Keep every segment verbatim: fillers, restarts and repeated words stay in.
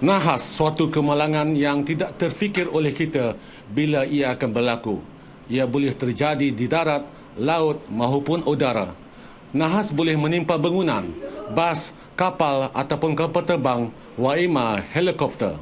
Nahas suatu kemalangan yang tidak terfikir oleh kita bila ia akan berlaku. Ia boleh terjadi di darat, laut maupun udara. Nahas boleh menimpa bangunan, bas, kapal ataupun kapal terbang, waima helikopter.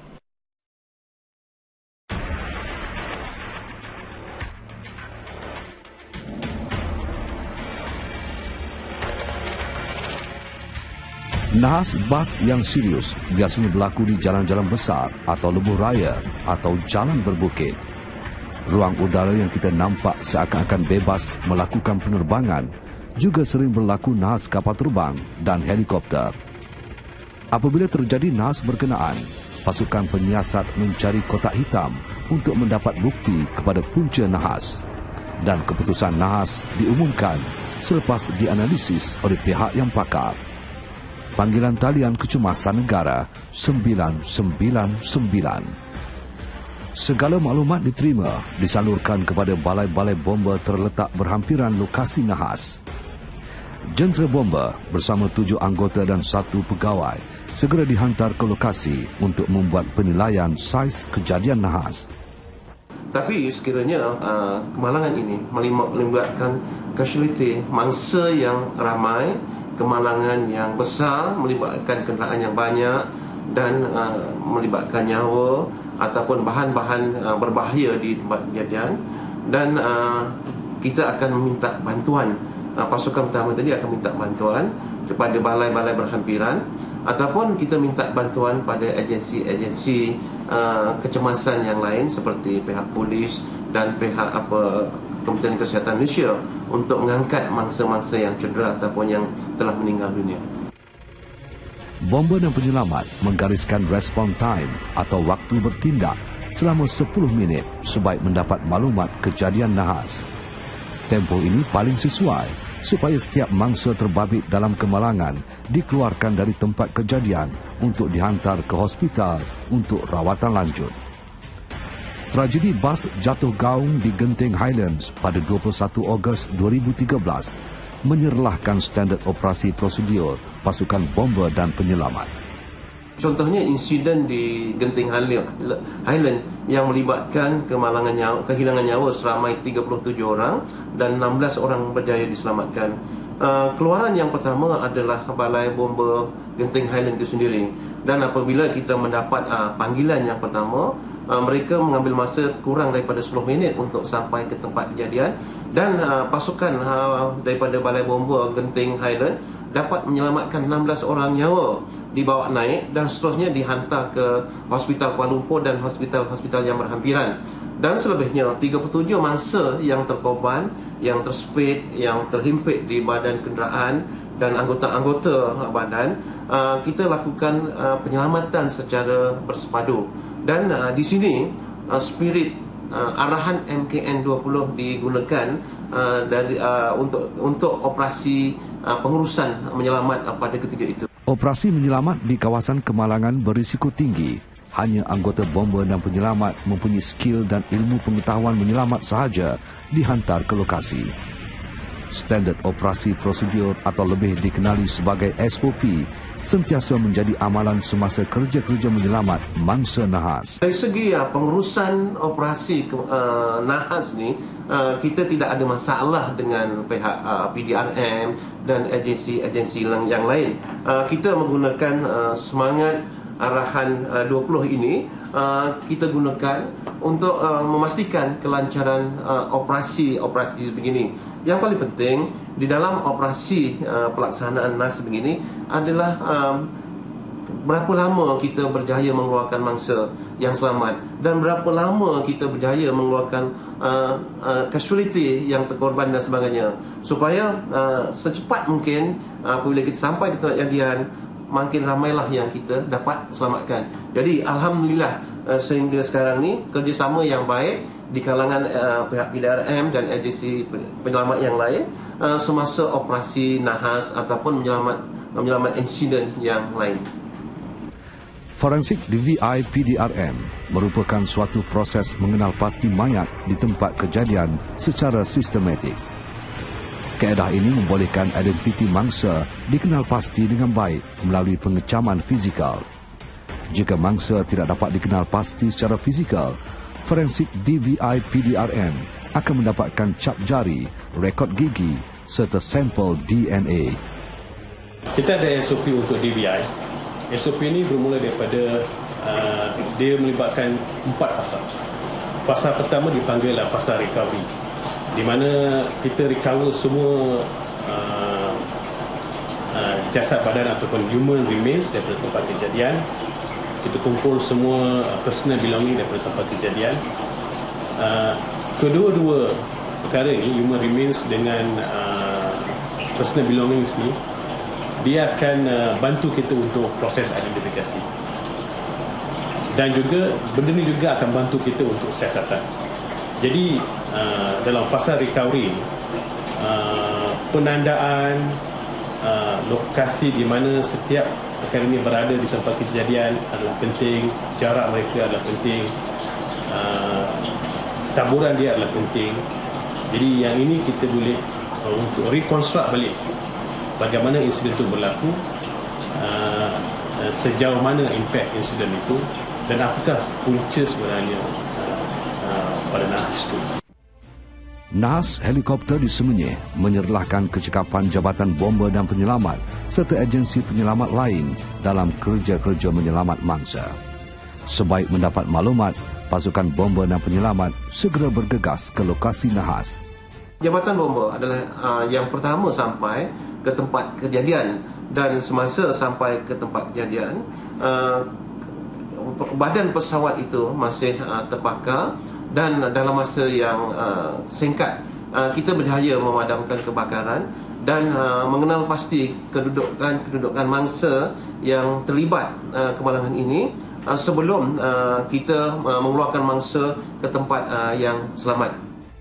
Nahas bas yang serius biasanya berlaku di jalan-jalan besar atau lebuh raya atau jalan berbukit. Ruang udara yang kita nampak seakan-akan bebas melakukan penerbangan juga sering berlaku nahas kapal terbang dan helikopter. Apabila terjadi nahas berkenaan, pasukan penyiasat mencari kotak hitam untuk mendapat bukti kepada punca nahas, dan keputusan nahas diumumkan selepas dianalisis oleh pihak yang pakar. Panggilan talian Kecemasan Negara sembilan sembilan sembilan. Segala maklumat diterima disalurkan kepada balai-balai bomba terletak berhampiran lokasi nahas. Jentera bomba bersama tujuh anggota dan satu pegawai segera dihantar ke lokasi untuk membuat penilaian saiz kejadian nahas. Tapi sekiranya uh, kemalangan ini melibatkan casualty, mangsa yang ramai, kemalangan yang besar, melibatkan kenderaan yang banyak dan uh, melibatkan nyawa ataupun bahan-bahan uh, berbahaya di tempat kejadian, dan uh, kita akan meminta bantuan. Uh, pasukan pertama tadi akan minta bantuan kepada balai-balai berhampiran, ataupun kita minta bantuan pada agensi-agensi uh, kecemasan yang lain seperti pihak polis dan pihak apa Kementerian Kesihatan Malaysia untuk mengangkat mangsa-mangsa yang cedera ataupun yang telah meninggal dunia. Bomba dan penyelamat menggariskan respon time atau waktu bertindak selama sepuluh minit sebaik mendapat maklumat kejadian nahas. Tempoh ini paling sesuai supaya setiap mangsa terbabit dalam kemalangan dikeluarkan dari tempat kejadian untuk dihantar ke hospital untuk rawatan lanjut. Tragedi bas jatuh gaung di Genting Highlands pada dua puluh satu Ogos dua ribu tiga belas menyerlahkan standard operasi prosedur pasukan bomba dan penyelamat. Contohnya insiden di Genting Highland yang melibatkan kemalangan nyawa, kehilangan nyawa seramai tiga puluh tujuh orang dan enam belas orang berjaya diselamatkan. Uh, keluaran yang pertama adalah balai bomba Genting Highland itu sendiri, dan apabila kita mendapat uh, panggilan yang pertama, Uh, mereka mengambil masa kurang daripada sepuluh minit untuk sampai ke tempat kejadian, dan uh, pasukan uh, daripada balai bomba Genting Highland dapat menyelamatkan enam belas orang nyawa, dibawa naik dan seterusnya dihantar ke Hospital Kuala Lumpur dan hospital-hospital yang berhampiran. Dan selebihnya tiga puluh tujuh mangsa yang terkorban, yang tersepit, yang terhimpit di badan kenderaan dan anggota-anggota badan, uh, kita lakukan uh, penyelamatan secara bersepadu. Dan uh, di sini uh, spirit uh, arahan M K N dua puluh digunakan uh, dari uh, untuk untuk operasi uh, pengurusan menyelamat uh, pada ketika itu. Operasi menyelamat di kawasan kemalangan berisiko tinggi. Hanya anggota bomba dan penyelamat mempunyai skill dan ilmu pengetahuan menyelamat sahaja dihantar ke lokasi. Standard operasi prosedur atau lebih dikenali sebagai S O P sentiasa menjadi amalan semasa kerja-kerja menyelamat mangsa nahas. Dari segi uh, pengurusan operasi uh, nahas ni, uh, kita tidak ada masalah dengan pihak uh, P D R M dan agensi-agensi yang lain. Uh, kita menggunakan uh, semangat arahan uh, dua puluh ini, uh, kita gunakan untuk uh, memastikan kelancaran uh, operasi-operasi begini. Yang paling penting di dalam operasi uh, pelaksanaan nahas begini adalah um, berapa lama kita berjaya mengeluarkan mangsa yang selamat dan berapa lama kita berjaya mengeluarkan uh, uh, casualty yang terkorban dan sebagainya, supaya uh, secepat mungkin uh, apabila kita sampai ke tempat kejadian, makin ramailah yang kita dapat selamatkan. Jadi alhamdulillah uh, sehingga sekarang ni kerjasama yang baik di kalangan uh, pihak P D R M dan agensi penyelamat yang lain uh, semasa operasi nahas ataupun menyelamat menyelamat insiden yang lain. Forensik D V I P D R M merupakan suatu proses mengenal pasti mayat di tempat kejadian secara sistematik. Kaedah ini membolehkan identiti mangsa dikenal pasti dengan baik melalui pengecaman fizikal. Jika mangsa tidak dapat dikenal pasti secara fizikal, forensik D V I P D R M akan mendapatkan cap jari, rekod gigi serta sampel D N A. Kita ada S O P untuk D V I. S O P ini bermula daripada uh, dia melibatkan empat fasa. Fasa pertama dipanggillah fasa recovery, di mana kita recover semua uh, uh, jasad badan ataupun human remains daripada tempat kejadian. Kita kumpul semua personal belonging daripada tempat kejadian. Uh, kedua-dua perkara ini, human remains dengan uh, personal belongings ni, dia akan uh, bantu kita untuk proses identifikasi. Dan juga benda ni juga akan bantu kita untuk siasatan. Jadi uh, dalam fasa recovery, uh, penandaan uh, lokasi di mana setiap perkara ini berada di tempat kejadian adalah penting, jarak mereka adalah penting, uh, taburan dia adalah penting. Jadi yang ini kita boleh uh, untuk reconstruct balik bagaimana insiden itu berlaku, uh, uh, sejauh mana impact insiden itu dan apakah punca sebenarnya uh, uh, pada nahas itu. Nahas helikopter di Semenyih menyerlahkan kecekapan Jabatan Bomba dan Penyelamat serta agensi penyelamat lain dalam kerja-kerja menyelamat mangsa. Sebaik mendapat maklumat, pasukan bomba dan penyelamat segera bergegas ke lokasi nahas. Jabatan Bomba adalah uh, yang pertama sampai ke tempat kejadian, dan semasa sampai ke tempat kejadian, uh, badan pesawat itu masih uh, terbakar. Dan dalam masa yang uh, singkat, uh, kita berjaya memadamkan kebakaran dan uh, mengenal pasti kedudukan-kedudukan mangsa yang terlibat uh, kemalangan ini uh, sebelum uh, kita uh, mengeluarkan mangsa ke tempat uh, yang selamat.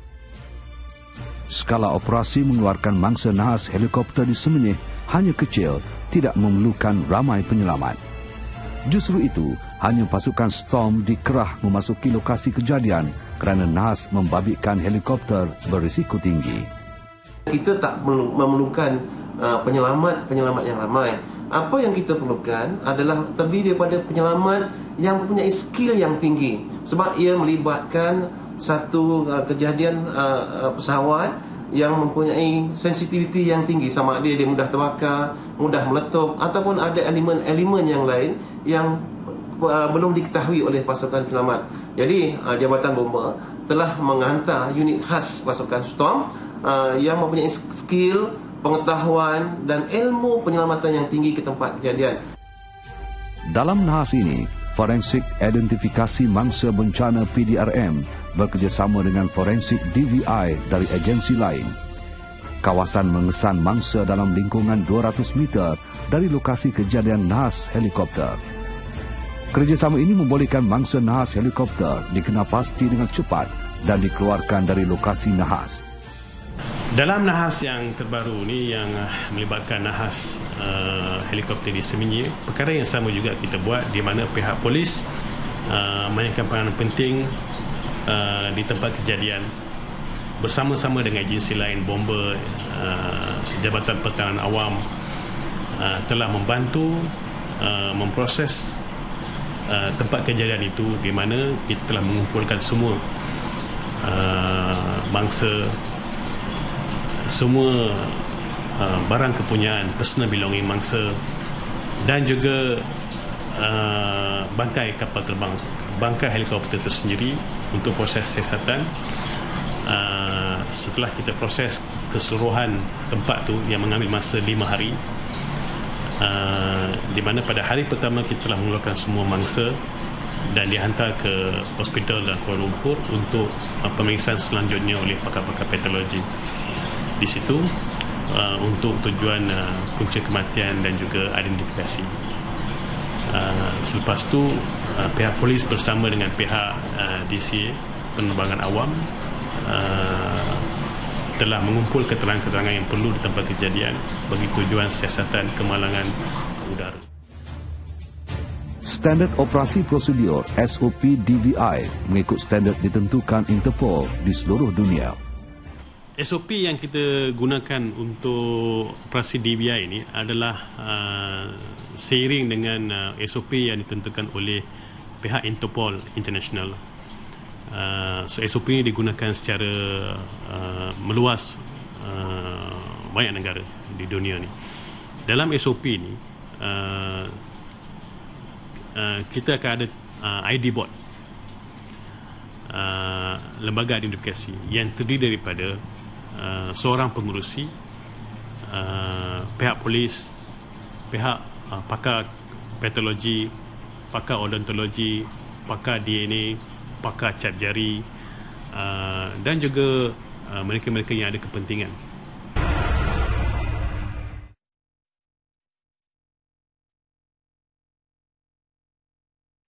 Skala operasi mengeluarkan mangsa nahas helikopter di Semenyih hanya kecil, tidak memerlukan ramai penyelamat. Justru itu, hanya pasukan Storm dikerah memasuki lokasi kejadian kerana nahas membabitkan helikopter berisiko tinggi. Kita tak memerlukan uh, penyelamat-penyelamat yang ramai. Apa yang kita perlukan adalah terdiri daripada penyelamat yang mempunyai skill yang tinggi, sebab ia melibatkan satu uh, kejadian uh, uh, pesawat yang mempunyai sensitiviti yang tinggi, sama ada dia mudah terbakar, mudah meletup ataupun ada elemen-elemen yang lain yang uh, belum diketahui oleh pasukan penyelamat. Jadi uh, Jabatan Bomba telah menghantar unit khas pasukan Storm uh, yang mempunyai skill, pengetahuan dan ilmu penyelamatan yang tinggi ke tempat kejadian. Dalam nahas ini, forensik identifikasi mangsa bencana P D R M bekerjasama dengan forensik D V I dari agensi lain. Kawasan mengesan mangsa dalam lingkungan dua ratus meter dari lokasi kejadian nahas helikopter. Kerjasama ini membolehkan mangsa nahas helikopter dikenal pasti dengan cepat dan dikeluarkan dari lokasi nahas. Dalam nahas yang terbaru ni yang melibatkan nahas uh, helikopter di Semenyih, perkara yang sama juga kita buat, di mana pihak polis uh, mainkan peranan penting Uh, di tempat kejadian bersama-sama dengan agensi lain, bomba, uh, Jabatan Pertahanan Awam uh, telah membantu uh, memproses uh, tempat kejadian itu, di mana kita telah mengumpulkan semua uh, mangsa, semua uh, barang kepunyaan, personal belonging mangsa dan juga uh, bangkai kapal terbang, bangkai helikopter itu sendiri untuk proses siasatan. Uh, setelah kita proses keseluruhan tempat tu yang mengambil masa lima hari, uh, di mana pada hari pertama kita telah mengeluarkan semua mangsa dan dihantar ke hospital dan Kuala Lumpur untuk uh, pemeriksaan selanjutnya oleh pakar-pakar patologi di situ uh, untuk tujuan uh, punca kematian dan juga identifikasi. Uh, selepas tu uh, pihak polis bersama dengan pihak uh, D C A Penerbangan Awam uh, telah mengumpul keterangan-keterangan yang perlu di tempat kejadian bagi tujuan siasatan kemalangan udara. Standard Operasi Prosedur S O P D V I mengikut standard ditentukan Interpol di seluruh dunia. S O P yang kita gunakan untuk operasi D B I ini adalah uh, seiring dengan uh, S O P yang ditentukan oleh pihak Interpol International. Uh, so S O P ini digunakan secara uh, meluas uh, banyak negara di dunia ni. Dalam S O P ni uh, uh, kita akan ada uh, I D board, uh, lembaga identifikasi yang terdiri daripada uh, seorang pengurusi, uh, pihak polis, pihak uh, pakar patologi, pakar odontologi, pakar D N A, pakar cap jari, uh, dan juga uh, mereka-mereka yang ada kepentingan